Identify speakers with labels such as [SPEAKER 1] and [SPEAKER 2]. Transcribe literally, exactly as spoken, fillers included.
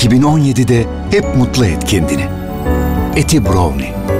[SPEAKER 1] iki bin on yedide hep mutlu et kendini. Eti Brownie.